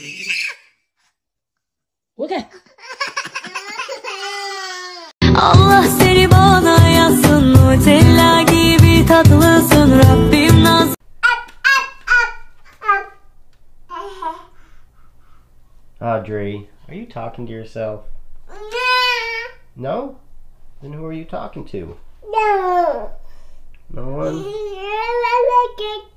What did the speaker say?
Okay. Allah seni bana yazsın, Nutella gibi tatlısın, Rabbim naz. Audrey, are you talking to yourself? No? Then who are you talking to? No. No one?